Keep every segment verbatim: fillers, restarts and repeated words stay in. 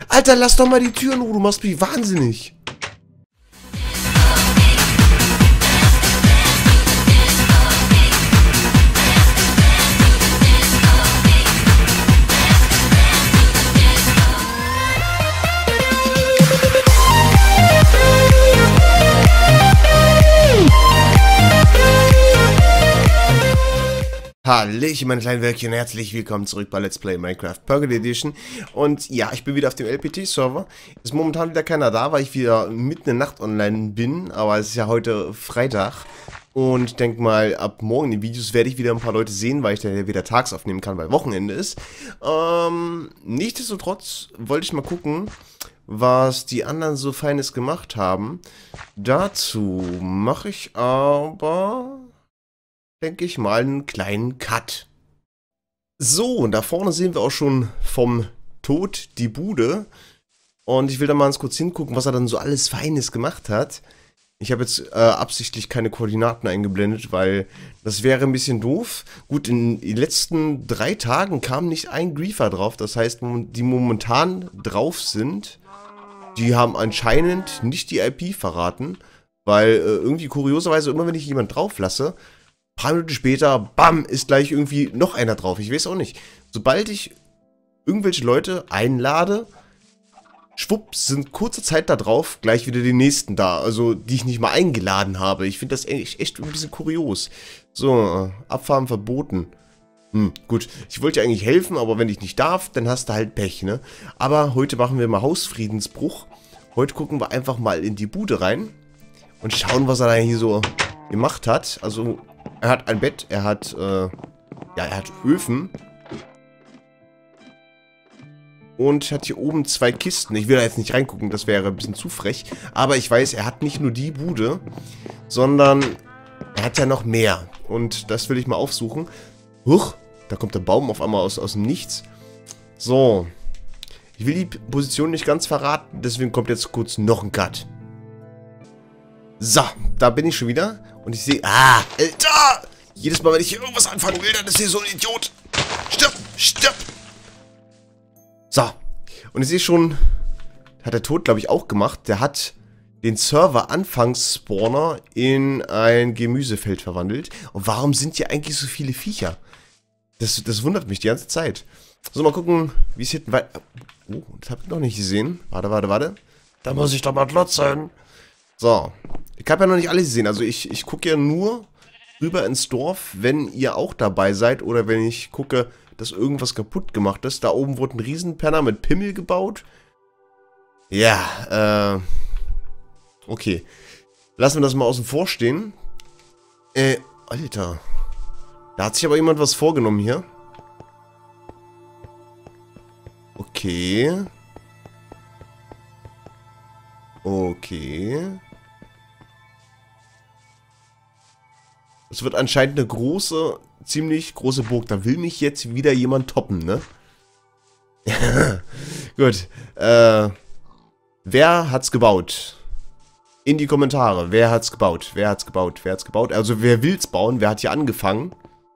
Alter, lass doch mal die Tür in Ruhe, du machst mich wahnsinnig. Hallöchen, meine kleinen Wölkchen, herzlich willkommen zurück bei Let's Play Minecraft Pocket Edition. Und ja, ich bin wieder auf dem L P T-Server. Ist momentan wieder keiner da, weil ich wieder mitten in der Nacht online bin. Aber es ist ja heute Freitag. Und ich denke mal, ab morgen in den Videos werde ich wieder ein paar Leute sehen, weil ich dann wieder tags aufnehmen kann, weil Wochenende ist. Ähm, nichtsdestotrotz wollte ich mal gucken, was die anderen so Feines gemacht haben. Dazu mache ich aber... denke ich mal, einen kleinen Cut. So, und da vorne sehen wir auch schon vom Tod die Bude. Und ich will da mal ganz kurz hingucken, was er dann so alles Feines gemacht hat. Ich habe jetzt äh, absichtlich keine Koordinaten eingeblendet, weil das wäre ein bisschen doof. Gut, in den letzten drei Tagen kam nicht ein Griefer drauf. Das heißt, die momentan drauf sind, die haben anscheinend nicht die I P verraten. Weil äh, irgendwie kurioserweise, immer wenn ich jemanden drauf lasse, ein paar Minuten später, bam, ist gleich irgendwie noch einer drauf. Ich weiß auch nicht. Sobald ich irgendwelche Leute einlade, schwupps, sind kurze Zeit da drauf, gleich wieder die nächsten da. Also, die ich nicht mal eingeladen habe. Ich finde das echt, echt ein bisschen kurios. So, Abfahren verboten. Hm, gut. Ich wollte dir eigentlich helfen, aber wenn ich nicht darf, dann hast du halt Pech, ne? Aber heute machen wir mal Hausfriedensbruch. Heute gucken wir einfach mal in die Bude rein und schauen, was er da hier so gemacht hat. Also... er hat ein Bett, er hat, äh, ja, er hat Öfen. Und hat hier oben zwei Kisten. Ich will da jetzt nicht reingucken, das wäre ein bisschen zu frech. Aber ich weiß, er hat nicht nur die Bude, sondern er hat ja noch mehr. Und das will ich mal aufsuchen. Huch, da kommt der Baum auf einmal aus, aus dem Nichts. So. Ich will die Position nicht ganz verraten, deswegen kommt jetzt kurz noch ein Cut. So, da bin ich schon wieder. Und ich sehe... ah, Alter! Jedes Mal, wenn ich hier irgendwas anfangen will, dann ist hier so ein Idiot. Stirb! Stirb! So. Und ich sehe schon... hat der Tod, glaube ich, auch gemacht. Der hat den Server-Anfangs-Spawner in ein Gemüsefeld verwandelt. Und warum sind hier eigentlich so viele Viecher? Das, das wundert mich die ganze Zeit. So, mal gucken, wie es hinten weiter... oh, das habe ich noch nicht gesehen. Warte, warte, warte. Da muss ich doch mal glotzen. So. Ich habe ja noch nicht alles gesehen. Also ich, ich gucke ja nur rüber ins Dorf, wenn ihr auch dabei seid. Oder wenn ich gucke, dass irgendwas kaputt gemacht ist. Da oben wurde ein Riesenpenner mit Pimmel gebaut. Ja, äh... okay. Lassen wir das mal außen vor stehen. Äh, Alter. Da hat sich aber jemand was vorgenommen hier. Okay. Okay. Es wird anscheinend eine große, ziemlich große Burg. Da will mich jetzt wieder jemand toppen, ne? Gut. Äh, wer hat's gebaut? In die Kommentare. Wer hat's gebaut? Wer hat's gebaut? Wer hat's gebaut? Also wer will's bauen? Wer hat hier angefangen?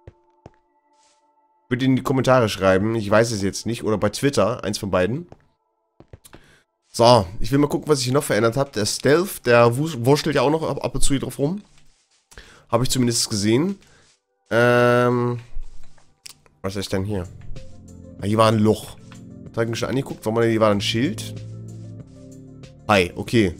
Bitte in die Kommentare schreiben. Ich weiß es jetzt nicht. Oder bei Twitter. Eins von beiden. So. Ich will mal gucken, was ich hier noch verändert habe. Der Stealth, der wurschtelt ja auch noch ab und zu hier drauf rum. Habe ich zumindest gesehen. Ähm. Was ist denn hier? Ah, hier war ein Loch. Das habe ich mir schon angeguckt. Warum, hier war ein Schild. Hi, okay.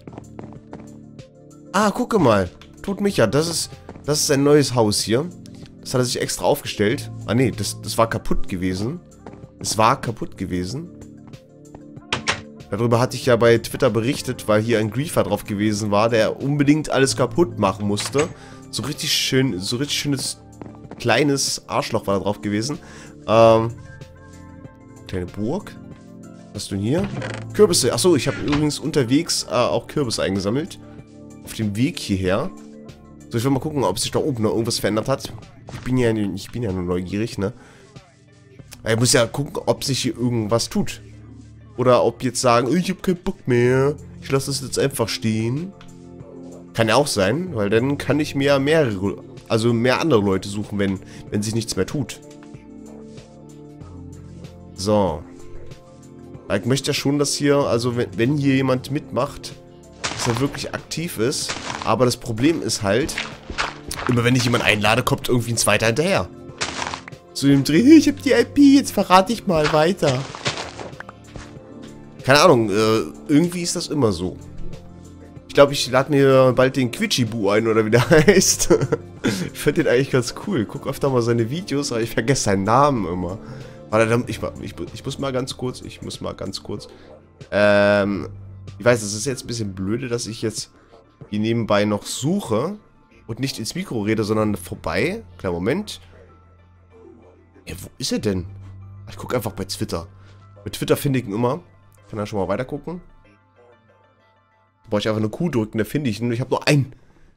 Ah, gucke mal. Tod Micha, das ist, das ist ein neues Haus hier. Das hat er sich extra aufgestellt. Ah, nee, das, das war kaputt gewesen. Es war kaputt gewesen. Darüber hatte ich ja bei Twitter berichtet, weil hier ein Griefer drauf gewesen war, der unbedingt alles kaputt machen musste. So richtig schön, so richtig schönes, kleines Arschloch war da drauf gewesen. Ähm, kleine Burg. Was hast du denn hier? Kürbisse. Achso, ich habe übrigens unterwegs äh, auch Kürbisse eingesammelt. Auf dem Weg hierher. So, ich will mal gucken, ob sich da oben noch irgendwas verändert hat. Ich bin ja, ich bin ja nur neugierig, ne? Ich muss ja gucken, ob sich hier irgendwas tut. Oder ob jetzt sagen, ich habe keinen Bock mehr. Ich lasse das jetzt einfach stehen. Kann ja auch sein, weil dann kann ich mir mehrere, also mehr andere Leute suchen, wenn, wenn sich nichts mehr tut. So. Weil ich möchte ja schon, dass hier, also wenn, wenn hier jemand mitmacht, dass er wirklich aktiv ist. Aber das Problem ist halt, immer wenn ich jemanden einlade, kommt irgendwie ein zweiter hinterher. Zu dem Dreh, ich hab die I P, jetzt verrate ich mal weiter. Keine Ahnung, äh, irgendwie ist das immer so. Ich glaube, ich lade mir bald den Quitschibu ein, oder wie der heißt. Ich finde den eigentlich ganz cool. Ich gucke öfter mal seine Videos, aber ich vergesse seinen Namen immer. Warte, ich, ich, ich muss mal ganz kurz, ich muss mal ganz kurz. Ähm, ich weiß, es ist jetzt ein bisschen blöde, dass ich jetzt hier nebenbei noch suche und nicht ins Mikro rede, sondern vorbei. Kleiner Moment. Ja, wo ist er denn? Ich gucke einfach bei Twitter. Bei Twitter finde ich ihn immer. Kann er schon mal weiter gucken. Da brauche ich einfach eine Q drücken, da finde ich ihn. Ich habe nur einen.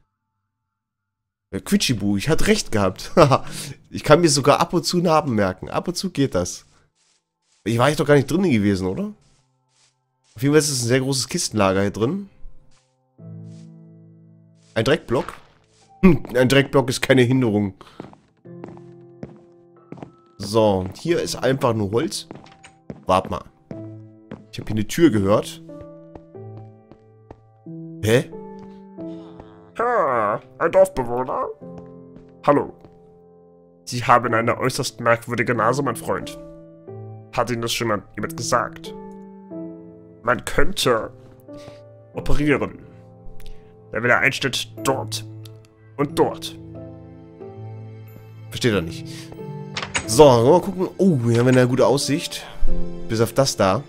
Der Quitschibu, ich hatte recht gehabt. Ich kann mir sogar ab und zu Namen merken. Ab und zu geht das. Ich war ich doch gar nicht drin gewesen, oder? Auf jeden Fall ist es ein sehr großes Kistenlager hier drin. Ein Dreckblock? Hm, ein Dreckblock ist keine Hinderung. So, hier ist einfach nur Holz. Warte mal. Ich habe hier eine Tür gehört. Hä? Ah, ein Dorfbewohner? Hallo. Sie haben eine äußerst merkwürdige Nase, mein Freund. Hat Ihnen das schon mal jemand gesagt? Man könnte operieren. Der Wille einsteht dort und dort. Versteht er nicht. So, mal gucken. Oh, hier haben wir eine gute Aussicht. Bis auf das da.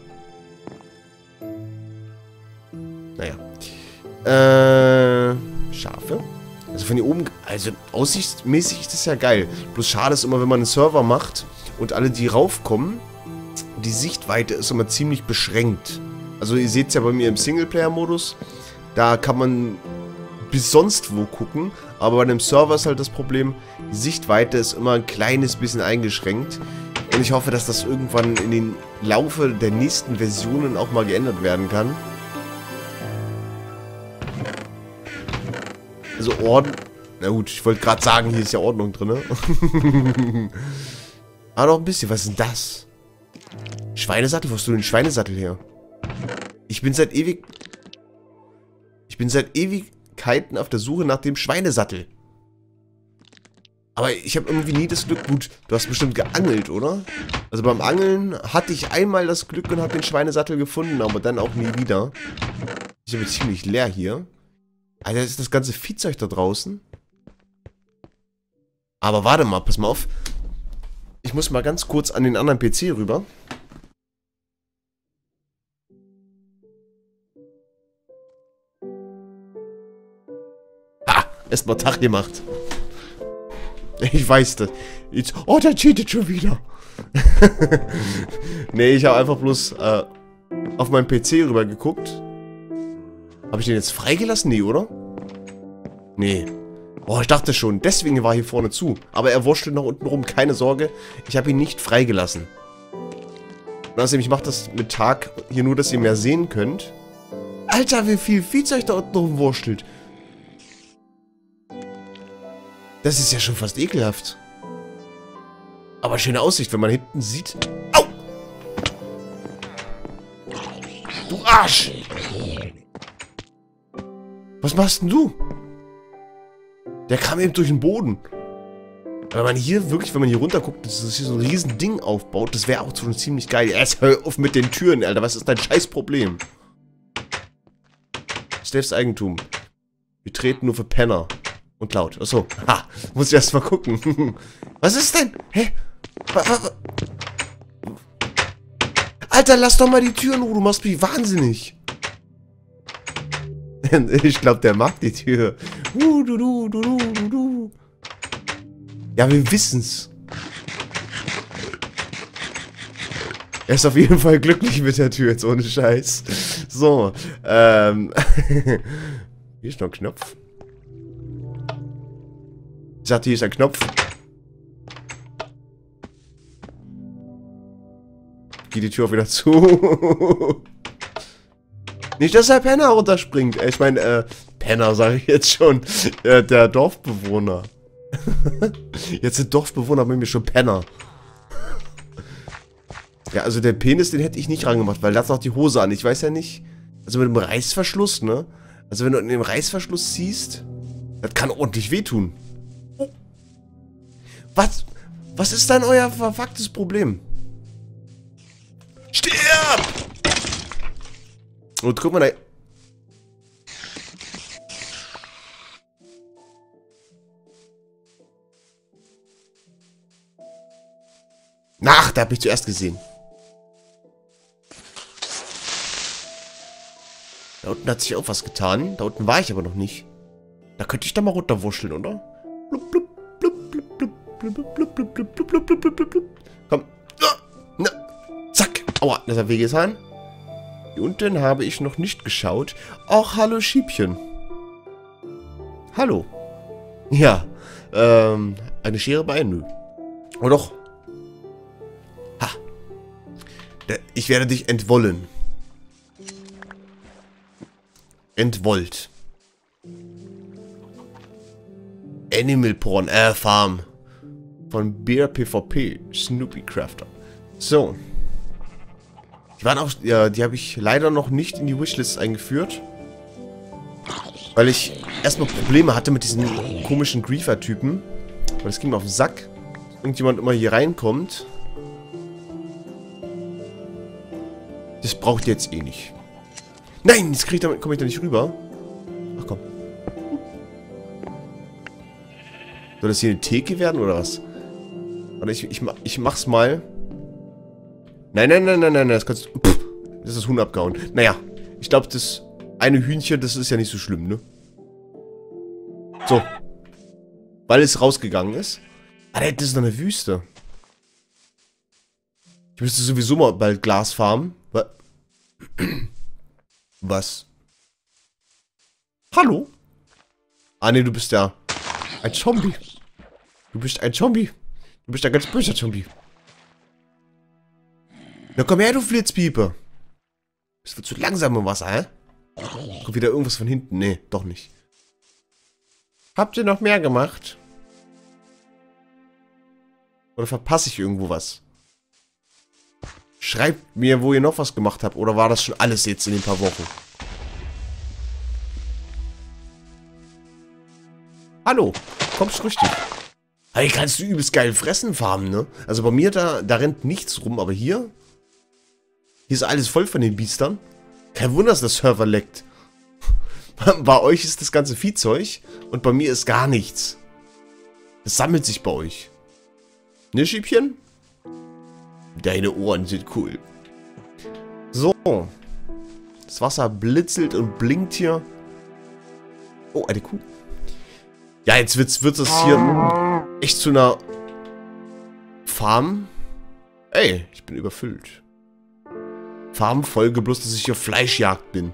Naja. Äh, Schafe. Also von hier oben, also aussichtsmäßig ist das ja geil. Bloß schade ist immer, wenn man einen Server macht und alle, die raufkommen, die Sichtweite ist immer ziemlich beschränkt. Also ihr seht es ja bei mir im Singleplayer-Modus. Da kann man bis sonst wo gucken. Aber bei einem Server ist halt das Problem, die Sichtweite ist immer ein kleines bisschen eingeschränkt. Und ich hoffe, dass das irgendwann in den Laufe der nächsten Versionen auch mal geändert werden kann. Also Ordnung. Na gut, ich wollte gerade sagen, hier ist ja Ordnung drin. Aber noch ein bisschen. Was ist denn das? Schweinesattel? Wo hast du den Schweinesattel her? Ich bin seit ewig... Ich bin seit Ewigkeiten auf der Suche nach dem Schweinesattel. Aber ich habe irgendwie nie das Glück... Gut, du hast bestimmt geangelt, oder? Also beim Angeln hatte ich einmal das Glück und habe den Schweinesattel gefunden, aber dann auch nie wieder. Ich bin ziemlich leer hier. Alter, ist das ganze Viehzeug da draußen? Aber warte mal, pass mal auf. Ich muss mal ganz kurz an den anderen P C rüber. Ha! Erstmal Tag gemacht. Ich weiß das. Jetzt, oh, der cheatet schon wieder. Nee, ich habe einfach bloß äh, auf meinen P C rüber geguckt. Habe ich den jetzt freigelassen? Nee, oder? Nee. Oh, ich dachte schon. Deswegen war hier vorne zu. Aber er wurschtelt nach unten rum. Keine Sorge. Ich habe ihn nicht freigelassen. Und außerdem, ich mache das mit Tag hier nur, dass ihr mehr sehen könnt. Alter, wie viel Viehzeug da unten rumwurschtelt. Das ist ja schon fast ekelhaft. Aber schöne Aussicht, wenn man hinten sieht. Au! Du Arsch! Was machst denn du? Der kam eben durch den Boden. Wenn man hier wirklich, wenn man hier runter guckt, dass sich hier so ein riesen Ding aufbaut, das wäre auch schon ziemlich geil. Erst hör auf mit den Türen, Alter. Was ist dein scheiß Problem? Stephs Eigentum. Wir treten nur für Penner. Und laut. Achso. Ha. Muss ich erst mal gucken. Was ist denn? Hä? Alter, lass doch mal die Türen, du machst mich wahnsinnig. Ich glaube, der mag die Tür. Uh, du, du, du, du, du, du. Ja, wir wissen's. Er ist auf jeden Fall glücklich mit der Tür, jetzt ohne Scheiß. So, ähm. Hier ist noch ein Knopf. Ich sagte, hier ist ein Knopf. Geht die Tür auch wieder zu. Nicht, dass der Penner runterspringt. Ich meine, äh, Penner sage ich jetzt schon. Äh, der Dorfbewohner. Jetzt sind Dorfbewohner bei mir schon Penner. Ja, also der Penis, den hätte ich nicht rangemacht, weil da hat noch die Hose an. Ich weiß ja nicht. Also mit dem Reißverschluss, ne? Also wenn du in dem Reißverschluss ziehst, das kann ordentlich wehtun. Oh. Was? Was ist dann euer verfucktes Problem? Stirb! Und guck mal da. Ach, da hab ich zuerst gesehen. Da unten hat sich auch was getan. Da unten war ich aber noch nicht. Da könnte ich da mal runterwurscheln, oder? Blub, blub, blub, blub, blub, blub, blub, blub, blub, blub, blub, blub, blub. Komm. Na. Zack. Aua, das hat wehgetan. Hier unten habe ich noch nicht geschaut. Ach, hallo Schiebchen. Hallo. Ja. Ähm, eine Schere bei Nö. Oh doch. Ha. Ich werde dich entwollen. Entwollt. Animal Porn, äh, Farm. Von Bear PvP, Snoopy Crafter. So. Die waren auch, ja, die habe ich leider noch nicht in die Wishlist eingeführt. Weil ich erstmal Probleme hatte mit diesen komischen Griefer-Typen. Weil das ging mir auf den Sack. Dass irgendjemand immer hier reinkommt. Das braucht ihr jetzt eh nicht. Nein, jetzt krieg ich, komme ich da nicht rüber. Ach komm. Soll das hier eine Theke werden oder was? Oder ich, ich, ich mach's mal. Nein, nein, nein, nein, nein, das kannst du. Pff, das ist das Huhn abgehauen. Naja, ich glaube, das eine Hühnchen, das ist ja nicht so schlimm, ne? So. Weil es rausgegangen ist. Ah, da hinten ist noch eine Wüste. Ich müsste sowieso mal bald Glas farmen. Was? Was? Hallo? Ah, ne, du bist ja ein Zombie. Du bist ein Zombie. Du bist ein ganz böser Zombie. Na komm her, du Flitzpiepe. Das wird zu langsam im Wasser, hä? Kommt wieder irgendwas von hinten. Nee, doch nicht. Habt ihr noch mehr gemacht? Oder verpasse ich irgendwo was? Schreibt mir, wo ihr noch was gemacht habt. Oder war das schon alles jetzt in den paar Wochen? Hallo, kommst richtig. Hey, kannst du übelst geil fressen farmen, ne? Also bei mir, da, da rennt nichts rum. Aber hier... Hier ist alles voll von den Biestern. Kein Wunder, dass der Server leckt. Bei euch ist das ganze Viehzeug. Und bei mir ist gar nichts. Das sammelt sich bei euch. Ne, Schiebchen? Deine Ohren sind cool. So. Das Wasser blitzelt und blinkt hier. Oh, eine Kuh. Ja, jetzt wird's, wird es hier echt zu einer Farm. Ey, ich bin überfüllt. Farmfolge, bloß dass ich auf Fleischjagd bin.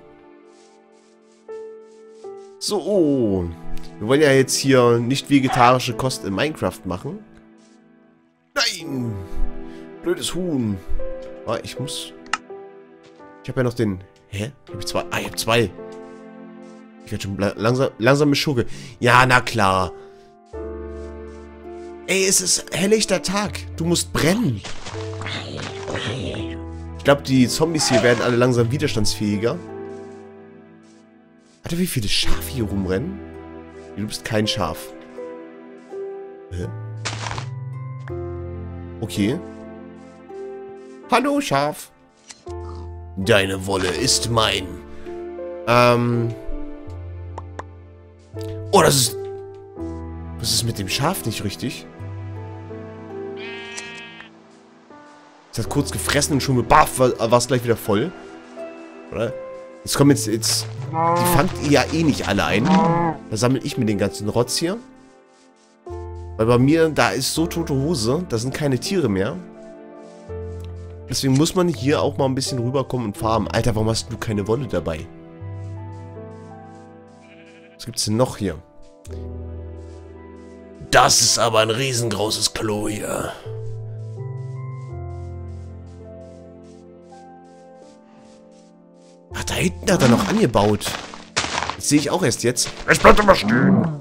So. Wir wollen ja jetzt hier nicht vegetarische Kost in Minecraft machen. Nein! Blödes Huhn. Ah, ich muss... Ich habe ja noch den... Hä? Hab ich zwei? Ah, ich hab zwei. Ich werde schon langsam, langsam mit Schurke. Ja, na klar. Ey, es ist helllichter Tag. Du musst brennen. Ich glaube, die Zombies hier werden alle langsam widerstandsfähiger. Warte, wie viele Schafe hier rumrennen? Du bist kein Schaf. Hä? Okay. Hallo, Schaf. Deine Wolle ist mein. Ähm. Oh, das ist... Was ist mit dem Schaf nicht richtig? Es hat kurz gefressen und schon mit Baff war es gleich wieder voll. Oder? Jetzt kommen jetzt... jetzt die fangt ihr ja eh nicht alle ein. Da sammle ich mir den ganzen Rotz hier. Weil bei mir, da ist so tote Hose. Da sind keine Tiere mehr. Deswegen muss man hier auch mal ein bisschen rüberkommen und farmen. Alter, warum hast du keine Wolle dabei? Was gibt's denn noch hier? Das ist aber ein riesengroßes Klo hier. Ach, da hinten hat er noch angebaut. Das sehe ich auch erst jetzt. Ich bleib doch mal stehen.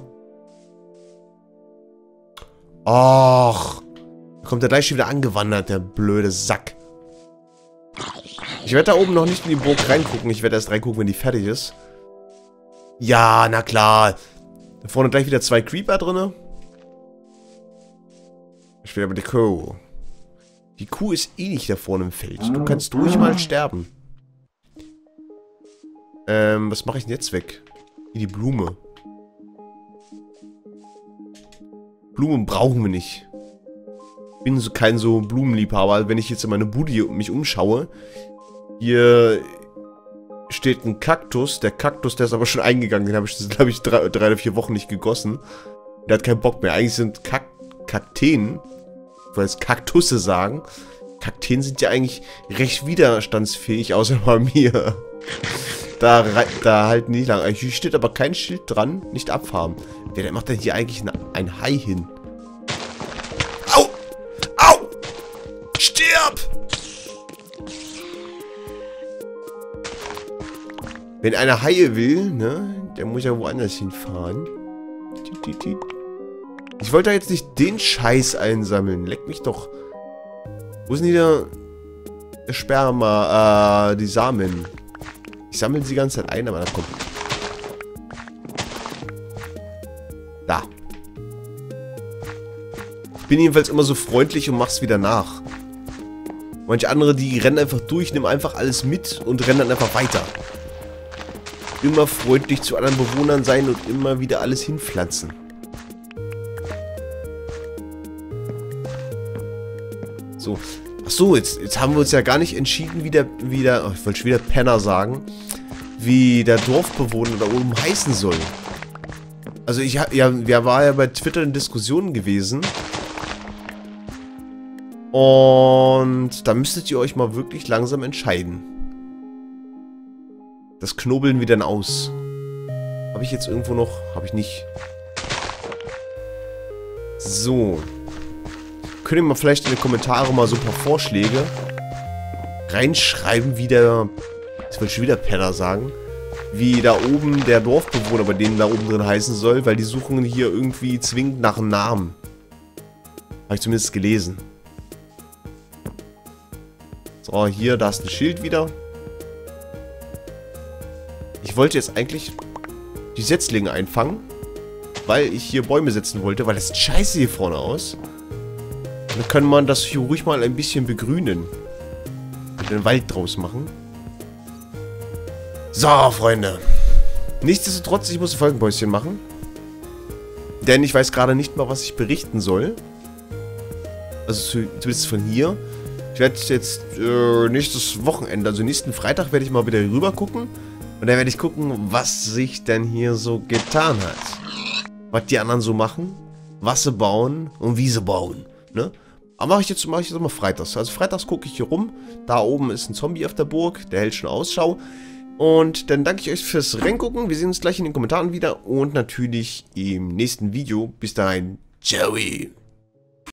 Och. Da kommt er gleich schon wieder angewandert, der blöde Sack. Ich werde da oben noch nicht in die Burg reingucken. Ich werde erst reingucken, wenn die fertig ist. Ja, na klar. Da vorne gleich wieder zwei Creeper drin. Ich will aber die Kuh. Die Kuh ist eh nicht da vorne im Feld. Du kannst ruhig mal sterben. Ähm, was mache ich denn jetzt weg? Hier die Blume. Blumen brauchen wir nicht. Ich bin so kein so Blumenliebhaber. Wenn ich jetzt in meine Bude mich umschaue. Hier steht ein Kaktus. Der Kaktus, der ist aber schon eingegangen. Den habe ich, glaube ich, drei, drei oder vier Wochen nicht gegossen. Der hat keinen Bock mehr. Eigentlich sind Kak Kakteen, ich wollte jetzt Kaktusse sagen. Kakteen sind ja eigentlich recht widerstandsfähig, außer bei mir. Da, da halt nicht lang. Hier steht aber kein Schild dran. Nicht abfarben. Wer macht denn hier eigentlich ein Hai hin? Au! Au! Stirb! Wenn einer Haie will, ne, der muss ja woanders hinfahren. Ich wollte da jetzt nicht den Scheiß einsammeln. Leck mich doch. Wo ist denn hier der Sperma, äh, die Samen? Ich sammle sie die ganze Zeit ein, aber da kommt. Da. Ich bin jedenfalls immer so freundlich und mach's wieder nach. Manche andere, die rennen einfach durch, nehmen einfach alles mit und rennen dann einfach weiter. Immer freundlich zu anderen Bewohnern sein und immer wieder alles hinpflanzen. So. Achso, jetzt, jetzt haben wir uns ja gar nicht entschieden, wie der, wie der, oh, ich wollte schon wieder Penner sagen, wie der Dorfbewohner da oben heißen soll. Also ich hab, ja, wir waren ja bei Twitter in Diskussionen gewesen. Und da müsstet ihr euch mal wirklich langsam entscheiden. Das knobeln wir dann aus. Habe ich jetzt irgendwo noch? Habe ich nicht. So. Könnt ihr mal vielleicht in die Kommentare mal so ein paar Vorschläge reinschreiben, wie der, ich will schon wieder Penner sagen, wie da oben der Dorfbewohner bei denen da oben drin heißen soll, weil die suchen hier irgendwie zwingend nach einem Namen. Habe ich zumindest gelesen. So, hier, da ist ein Schild wieder. Ich wollte jetzt eigentlich die Setzlinge einfangen, weil ich hier Bäume setzen wollte, weil das sieht scheiße hier vorne aus. Dann kann man das hier ruhig mal ein bisschen begrünen. Und den Wald draus machen. So, Freunde. Nichtsdestotrotz, ich muss ein Folgenpäuschen machen. Denn ich weiß gerade nicht mal, was ich berichten soll. Also zumindest von hier. Ich werde jetzt äh, nächstes Wochenende, also nächsten Freitag, werde ich mal wieder rüber gucken. Und dann werde ich gucken, was sich denn hier so getan hat. Was die anderen so machen. Was sie bauen und wie sie bauen. Ne? Aber mache ich jetzt mache ich jetzt immer freitags. Also freitags gucke ich hier rum. Da oben ist ein Zombie auf der Burg. Der hält schon Ausschau. Und dann danke ich euch fürs Reingucken. Wir sehen uns gleich in den Kommentaren wieder. Und natürlich im nächsten Video. Bis dahin. Ciao.